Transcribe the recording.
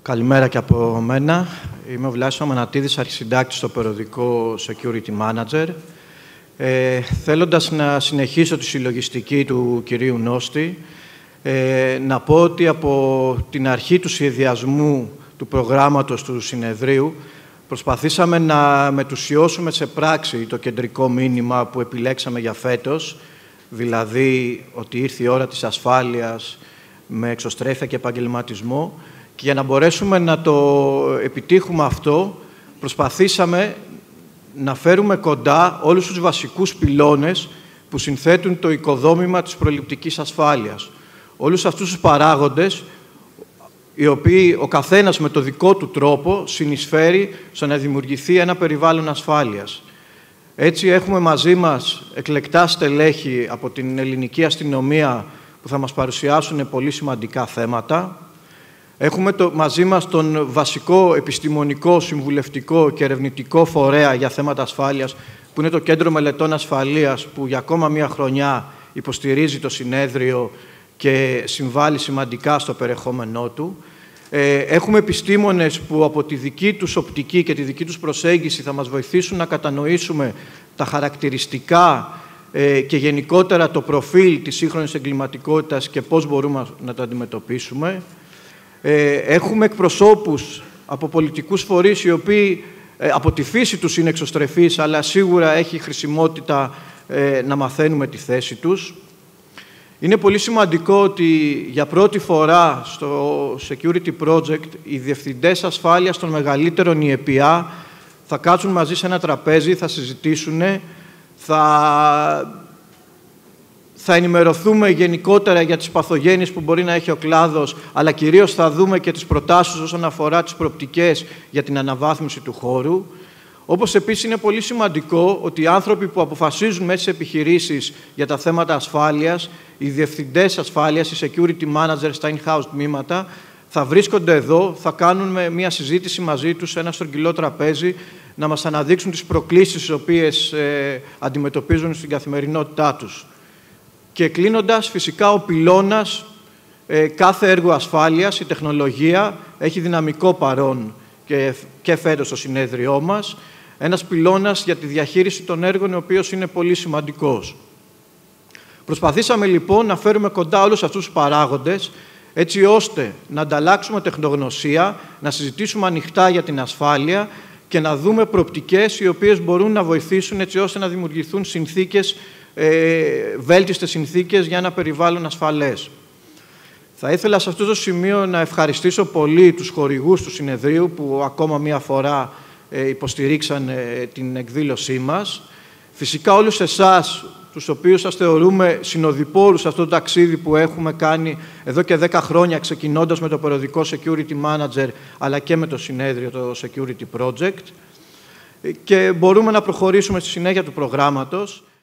Καλημέρα και από μένα. Είμαι ο Βλάσης Αμανατίδης, αρχισυντάκτης στο περιοδικό Security Manager. Θέλοντας να συνεχίσω τη συλλογιστική του κυρίου Νώστη, να πω ότι από την αρχή του σχεδιασμού του προγράμματος του συνεδρίου προσπαθήσαμε να μετουσιώσουμε σε πράξη το κεντρικό μήνυμα που επιλέξαμε για φέτος, δηλαδή ότι ήρθε η ώρα της ασφάλειας με εξωστρέφεια και επαγγελματισμό, και για να μπορέσουμε να το επιτύχουμε αυτό, προσπαθήσαμε να φέρουμε κοντά όλους τους βασικούς πυλώνες που συνθέτουν το οικοδόμημα της προληπτικής ασφάλειας. Όλους αυτούς τους παράγοντες, οι οποίοι ο καθένας με το δικό του τρόπο συνεισφέρει στο να δημιουργηθεί ένα περιβάλλον ασφάλειας. Έτσι έχουμε μαζί μας εκλεκτά στελέχη από την ελληνική αστυνομία που θα μας παρουσιάσουν πολύ σημαντικά θέματα. Έχουμε μαζί μας τον βασικό επιστημονικό, συμβουλευτικό και ερευνητικό φορέα για θέματα ασφάλειας, που είναι το Κέντρο Μελετών Ασφαλείας, που για ακόμα μία χρονιά υποστηρίζει το συνέδριο και συμβάλλει σημαντικά στο περιεχόμενό του. Έχουμε επιστήμονες που από τη δική τους οπτική και τη δική τους προσέγγιση θα μας βοηθήσουν να κατανοήσουμε τα χαρακτηριστικά και γενικότερα το προφίλ της σύγχρονης εγκληματικότητας και πώς μπορούμε να το αντιμετωπίσουμε. Έχουμε εκπροσώπους από πολιτικούς φορείς, οι οποίοι από τη φύση τους είναι εξωστρεφείς, αλλά σίγουρα έχει χρησιμότητα να μαθαίνουμε τη θέση τους. Είναι πολύ σημαντικό ότι για πρώτη φορά στο Security Project οι διευθυντές ασφάλειας των μεγαλύτερων ΙΕΠΙΑ θα κάτσουν μαζί σε ένα τραπέζι, θα συζητήσουν, θα ενημερωθούμε γενικότερα για τις παθογένειες που μπορεί να έχει ο κλάδος, αλλά κυρίως θα δούμε και τις προτάσεις όσον αφορά τις προοπτικές για την αναβάθμιση του χώρου. Όπως επίσης είναι πολύ σημαντικό ότι οι άνθρωποι που αποφασίζουν μέσα στις επιχειρήσεις για τα θέματα ασφάλειας, οι διευθυντές ασφάλειας, οι security managers στα in-house τμήματα, θα βρίσκονται εδώ, θα κάνουν μια συζήτηση μαζί τους σε ένα στρογγυλό τραπέζι, να μας αναδείξουν τις προκλήσεις τις οποίες αντιμετωπίζουν στην καθημερινότητά τους. Και κλείνοντας, φυσικά ο πυλώνας κάθε έργου ασφάλειας, η τεχνολογία, έχει δυναμικό παρόν και φέτος στο συνέδριό μας. Ένας πυλώνας για τη διαχείριση των έργων, ο οποίος είναι πολύ σημαντικός. Προσπαθήσαμε λοιπόν να φέρουμε κοντά όλους αυτούς τους παράγοντες, έτσι ώστε να ανταλλάξουμε τεχνογνωσία, να συζητήσουμε ανοιχτά για την ασφάλεια και να δούμε προοπτικές οι οποίες μπορούν να βοηθήσουν έτσι ώστε να δημιουργηθούν συνθήκες, βέλτιστες συνθήκες για ένα περιβάλλον ασφαλές. Θα ήθελα σε αυτό το σημείο να ευχαριστήσω πολύ τους χορηγούς του συνεδρίου που ακόμα μία φορά υποστηρίξαν την εκδήλωσή μας. Φυσικά όλους εσάς, τους οποίους σας θεωρούμε συνοδοιπόρους σε αυτό το ταξίδι που έχουμε κάνει εδώ και 10 χρόνια, ξεκινώντας με το περιοδικό Security Manager, αλλά και με το συνέδριο, το Security Project. Και μπορούμε να προχωρήσουμε στη συνέχεια του προγράμματος.